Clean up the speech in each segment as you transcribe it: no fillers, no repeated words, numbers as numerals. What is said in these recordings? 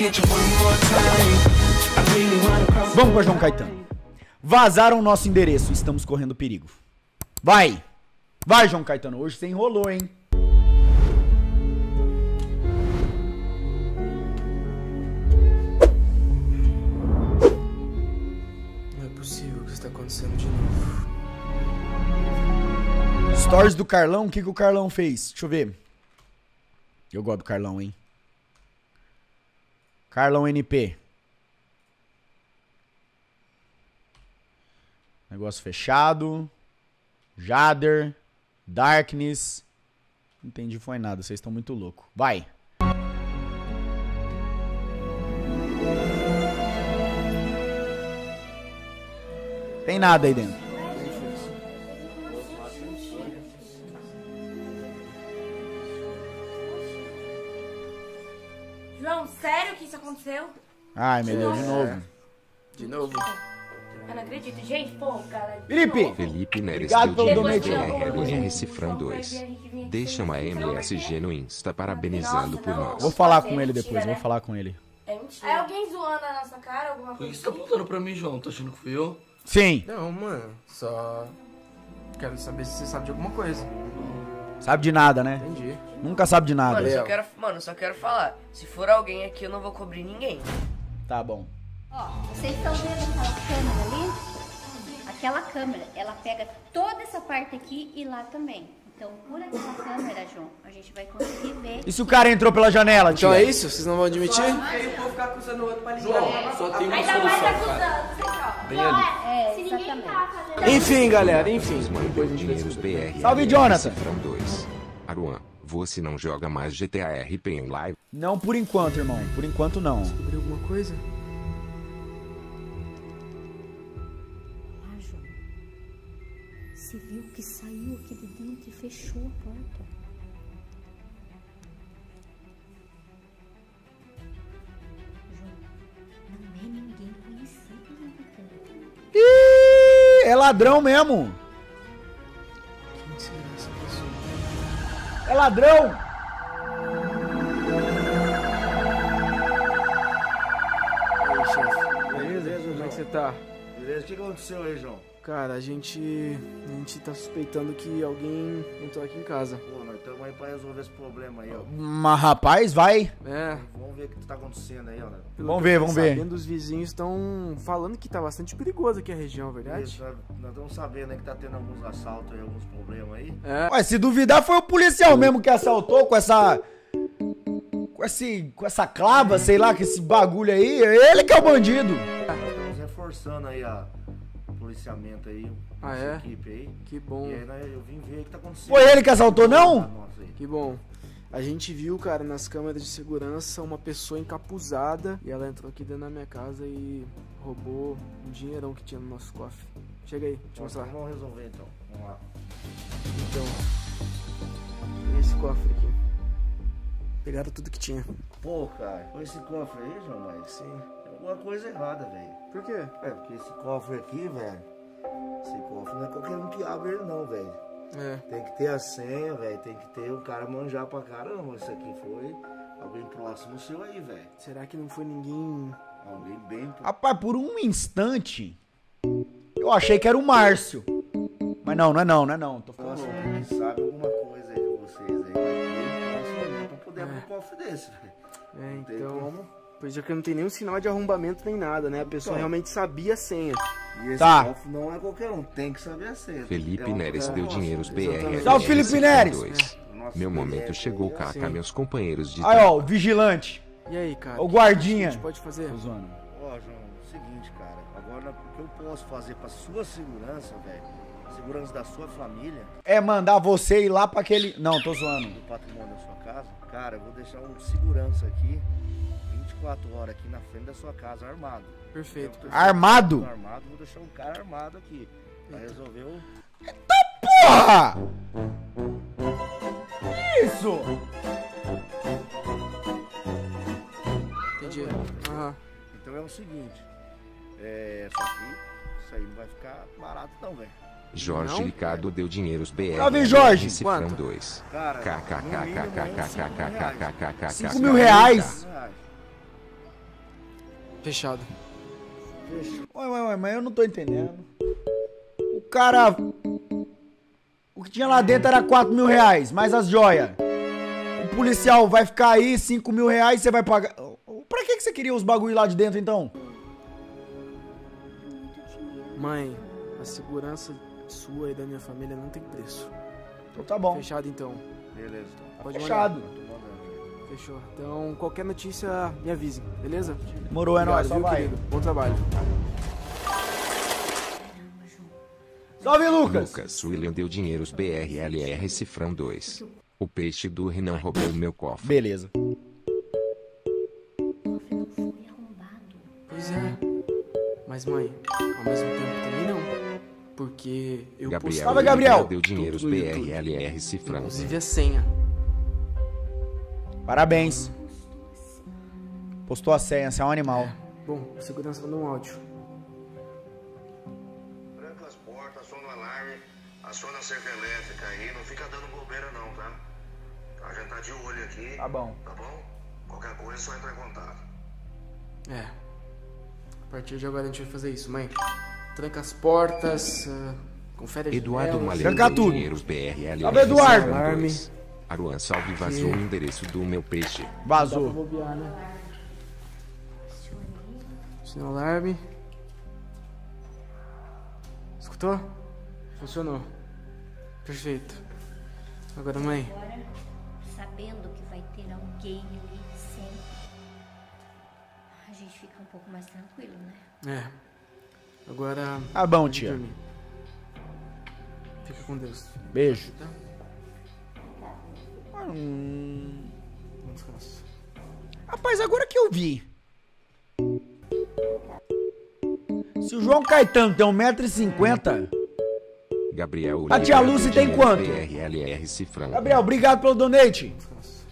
Vamos pra João Caetano. Vazaram o nosso endereço, estamos correndo perigo. Vai! Vai, João Caetano, hoje você enrolou, hein? Não é possível que isso tá acontecendo de novo. Stories do Carlão, o que o Carlão fez? Deixa eu ver. Eu gosto do Carlão, hein? Carlão NP. Negócio fechado. Jader. Darkness. Não entendi foi nada, vocês estão muito loucos. Vai. Tem nada aí dentro. João, sério que isso aconteceu? Ai, meu Deus, de novo. De novo? Eu não acredito. Gente, pô, galera. Felipe! Felipe Neres Obrigado deu pelo dinheiro donate. BRLR Cifrão 2. Deixa uma MSG no Insta parabenizando por nós. Vou falar com ele depois, vou falar com ele. É mentira. É alguém zoando a nossa cara, alguma Por coisa? que você tá apontando pra mim, João? Tá achando que fui eu? Sim. Não, mano. Só quero saber se você sabe de alguma coisa. Sabe de nada, né? Entendi. Nunca sabe de nada. Mano, só quero falar. Se for alguém aqui, eu não vou cobrir ninguém. Tá bom. Ó, vocês estão vendo aquela câmera ali? Aquela câmera, ela pega toda essa parte aqui e lá também. Então, por aquela câmera, João, a gente vai conseguir ver. E se o cara entrou pela janela, Então tia? é isso? Vocês não vão admitir? Aí o povo ficar acusando o outro pra ligar. João, só tem uma Ainda mais solução, cara. acusando, você ó. Vem ali. É, Se ninguém exatamente. tá fazendo... Enfim, galera, enfim. Mano, deu dinheiros BRLR Salve, Jonathan. Cifrão 2. Aruan, você não joga mais GTA RP em live? Não por enquanto, irmão. Por enquanto, não. Descobriu alguma coisa? Ah, João. Você viu que saiu aqui de dentro e fechou a porta. João, não é ninguém conhecido, né, Ricardo? Ih, é ladrão mesmo. Quem será essa pessoa? É ladrão. E aí, chefe? Beleza? Como é que você tá? Beleza, o que aconteceu aí, João? Cara, a gente tá suspeitando que alguém entrou aqui em casa. Pô, nós estamos aí pra resolver esse problema aí, ó. Mas, rapaz, vai. É. Vamos ver o que tá acontecendo aí, ó. Né? Pelo Vamos que eu ver, tô vamos ver. sabendo, os vizinhos estão falando que tá bastante perigoso aqui a região, é verdade? Isso, nós estamos sabendo aí que tá tendo alguns assaltos aí, alguns problemas aí. É. Ué, se duvidar, foi o policial mesmo que assaltou com essa... Com essa clava, sei lá, com esse bagulho aí. Ele que é o bandido. Estamos reforçando aí o policiamento aí, Ah, nossa é? equipe aí. Que bom. E aí eu vim ver o que tá acontecendo. Foi ele que assaltou, não? Nossa, aí. Que bom. A gente viu, cara, nas câmeras de segurança uma pessoa encapuzada e ela entrou aqui dentro da minha casa e roubou um dinheirão que tinha no nosso cofre. Chega aí, deixa eu Então, mostrar. vamos resolver então. Vamos lá. Então, esse cofre aqui. Pegaram tudo que tinha. Pô, cara, com esse cofre aí, João, mas Sim. tem alguma coisa errada, velho. Por quê? É, porque esse cofre aqui, velho, esse cofre não é qualquer um que abre ele não, velho. É. Tem que ter a senha, velho, tem que ter o cara manjar pra caramba. Isso aqui foi alguém próximo seu aí, velho. Será que não foi ninguém... Alguém bem... Rapaz, por um instante, eu achei que era o Márcio. Mas não, não é não, não é não. Tô falando. Nossa, ele sabe alguma coisa aí de vocês aí, mas bem próximo mesmo pra poder abrir um cofre desse, velho. É, Não tem então... como. Pois é que não tem nenhum sinal de arrombamento nem nada, né? A pessoa Então. realmente sabia a senha. E esse Tá. cofre não é qualquer um, tem que saber a senha. Felipe É uma Neres coisa deu nossa, dinheiros exatamente. BRLR Salve, Felipe Cifrão Neres. 2. Nosso Meu momento moleque chegou, aí, KK, sim. meus companheiros de Aí, ó, o vigilante. E aí, cara? O guardinha. O que a gente pode fazer? Tô zoando. Ó, João, seguinte, cara. Agora, o que eu posso fazer pra sua segurança, velho, segurança da sua família, É mandar você ir lá pra aquele... Não, tô zoando. do patrimônio da sua casa, cara, eu vou deixar um segurança aqui, 24 horas aqui na frente da sua casa, armado. Perfeito. Eu tô Armado? Armado, vou deixar um cara armado aqui. Pra resolver o... Porra! Isso! Entendi. Aham. Então é o seguinte, só que isso aí não vai ficar barato não, velho. Jorge Não? Ricardo deu dinheiros BRLR Salve, Jorge. Cifrão Quanto? 2. Cara, no mínimo, KKKKKKKKKKKKK. 5 mil reais. Fechado. Ué, mas eu não tô entendendo. O cara... O que tinha lá dentro era 4 mil reais, mais as joias. O policial vai ficar aí, 5 mil reais, você vai pagar... Pra que você queria os bagulho lá de dentro, então? Mãe, a segurança sua e da minha família não tem preço. Então tá bom. Fechado, então. Beleza. Pode Fechado. mandar. Fechou. Então, qualquer notícia, me avise, beleza? Demorou, é nóis, só viu, vai. querido? Bom trabalho. Salve, Lucas! Lucas William deu dinheiros BRLR Cifrão 2. O peixe do Renan roubou o meu cofre. Beleza. O cofre não foi arrombado. Pois é. Mas, mãe, ao mesmo tempo também não. Porque eu Gabriel Salve, Gabriel! deu dinheiros Tudo no YouTube. BRLR Cifrão. inclusive a senha. Parabéns. Postou a senha, você é um animal. Bom, o segurança mandou um áudio. Tranca as portas, aciona o alarme, aciona a cerca elétrica aí, não fica dando bobeira não, tá? A gente tá de olho aqui. Tá bom. Tá bom? Qualquer coisa é só entrar em contato. É. A partir de agora a gente vai fazer isso, mãe. Tranca as portas, confere as Eduardo janelas. Malheiro Tranca deu tudo. dinheiros BRLR Salve, Eduardo. Cifrão 2. Aruan Salve vazou o endereço do meu peixe. Dá pra Vazou. bobear, né? Aciona o alarme. Escutou? Funcionou. Perfeito. Agora, mãe. Agora, sabendo que vai ter alguém ali sempre, a gente fica um pouco mais tranquilo, né? É. Agora. Tá bom, pode tia. dormir. Fica com Deus. Beijo. Tá? Bom descanso. Rapaz, agora que eu vi. Se o João Caetano tem 1,50 m, Gabriel A tia Oliveira Lucy deu tem dinheiro quanto? BRLR Cifrão. Gabriel, obrigado pelo donate. Descanso.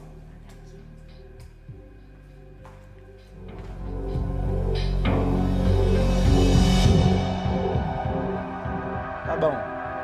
Tá bom.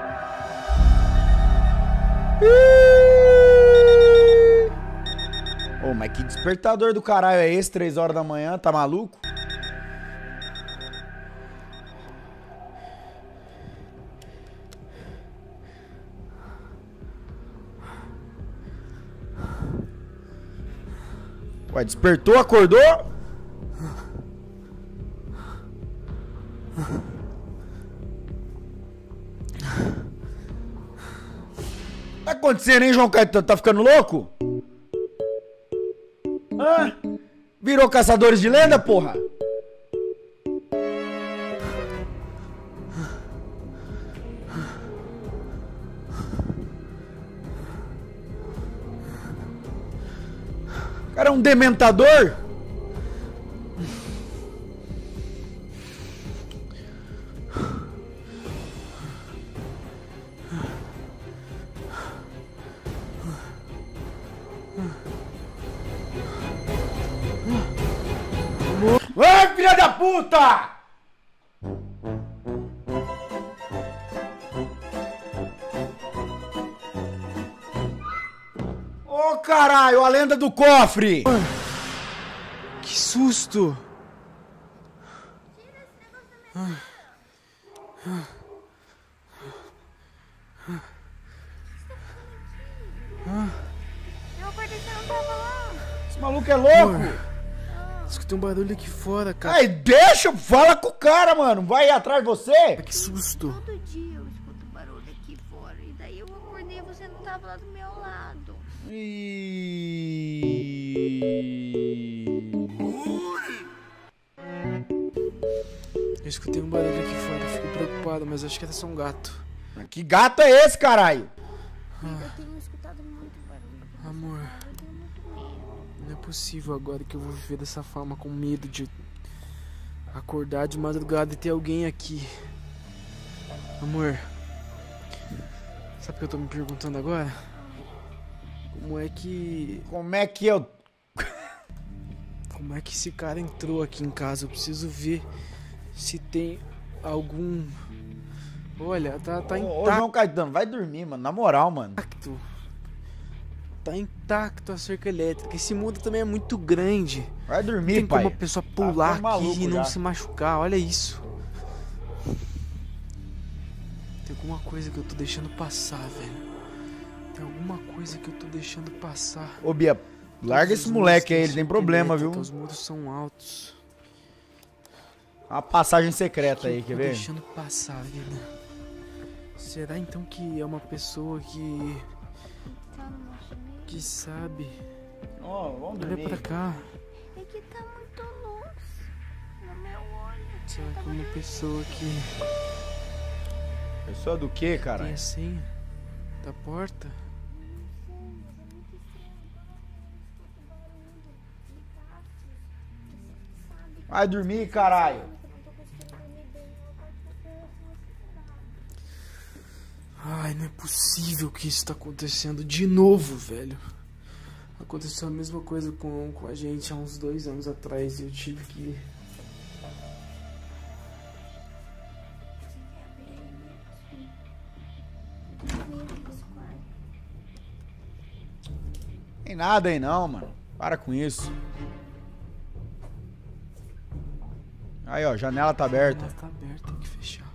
Ô, mas que despertador do caralho é esse, 3 horas da manhã, tá maluco? Ué, despertou, acordou? Tá acontecendo, hein, João Caetano? Tá ficando louco? Hã? Virou caçadores de lenda, porra? O cara é um dementador? Ai, filha da puta! Ô, caralho, a lenda do cofre! Que susto! Eu acordei, você não tava lá. Esse maluco é louco! Escutei um barulho aqui fora, cara. Ai, deixa, fala com o cara, mano. Vai atrás de você. Que susto! Todo dia eu escuto barulho aqui fora. E daí eu acordei e você não tava lá do meu lado. Eu escutei um barulho aqui fora, eu fico preocupado, mas acho que era só um gato. Que gato é esse, caralho? Eu tenho escutado muito barulho. Amor, Eu tenho muito medo. não é possível agora que eu vou viver dessa forma, com medo de acordar de madrugada e ter alguém aqui. Amor, sabe o que eu tô me perguntando agora? Como é que esse cara entrou aqui em casa? Eu preciso ver se tem algum... Olha, tá Ô, João Caetano, vai dormir, mano. Na moral, mano. intacto. Tá intacto a cerca elétrica. Esse mundo também é muito grande. Vai Não dormir, tem pai. como a pessoa pular ficando maluco aqui e não já. se machucar. Olha isso. Tem alguma coisa que eu tô deixando passar, velho. Tem alguma coisa que eu tô deixando passar. Ô, Bia, larga esse moleque aí, ele tem problema, viu? Os muros são altos. Uma passagem secreta aí, quer Tô ver? deixando passar, vida. Será então que é uma pessoa que sabe? Ó, vamos Olha dormir. pra cá. É que tá muito luz no meu olho. Será que é uma pessoa que Pessoa do quê, cara? tem a senha da porta? Vai dormir, caralho. Ai, não é possível que isso tá acontecendo de novo, velho. Aconteceu a mesma coisa com a gente há uns 2 anos atrás e eu tive que... Tem nada aí não, mano. Para com isso. Aí, ó, janela tá aberta. Ela tá aberta, tem que fechar.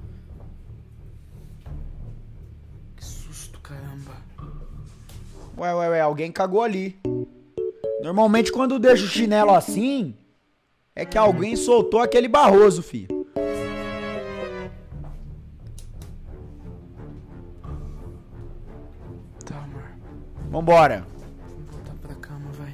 Que susto, caramba. Ué, alguém cagou ali. Normalmente quando deixa o chinelo assim, é que alguém soltou aquele barroso, filho. Tá, amor. Vambora. Vamos voltar pra cama, vai.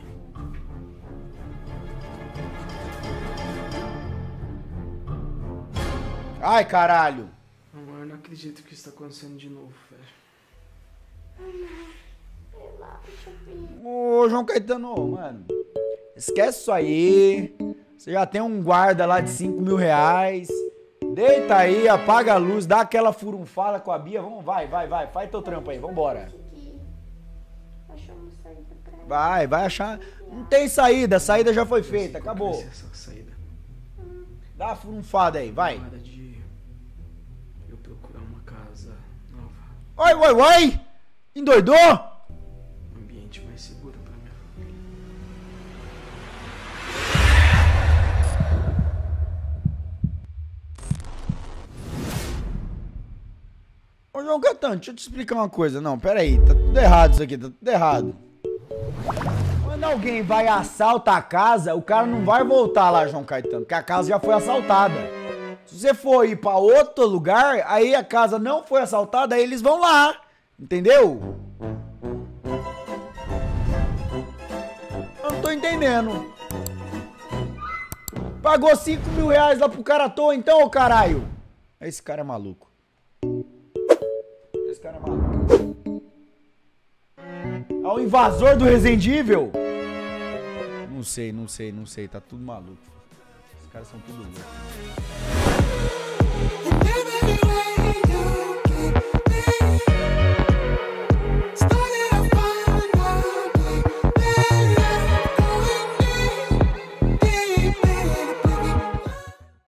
Ai, caralho. Amor, eu não acredito que isso tá acontecendo de novo, velho. Ô, João Caetano, mano. Esquece isso aí. Você já tem um guarda lá de 5 mil reais. Deita aí, apaga a luz, dá aquela furunfada com a Bia. Vamos, vai. Faz teu trampo aí, vambora. Achou uma saída pra ela. Vai achar. Não tem saída, a saída já foi feita, acabou. Vai ser essa saída. Dá a furunfada aí, vai. Na hora de eu procurar uma casa nova. Oi! Endoidou? Um ambiente mais seguro pra minha família. Ô, João Caetano, deixa eu te explicar uma coisa. Não, pera aí, tá tudo errado isso aqui, tá tudo errado. Quando alguém vai assaltar a casa, o cara não vai voltar lá, João Caetano, porque a casa já foi assaltada. Se você for ir pra outro lugar, aí a casa não foi assaltada, aí eles vão lá, entendeu? Eu não tô entendendo. Pagou 5 mil reais lá pro cara à toa, então, ô caralho? Esse cara é maluco. Esse cara é maluco. É o invasor do Resident Evil? Não sei. Tá tudo maluco. Os caras são tudo loucos.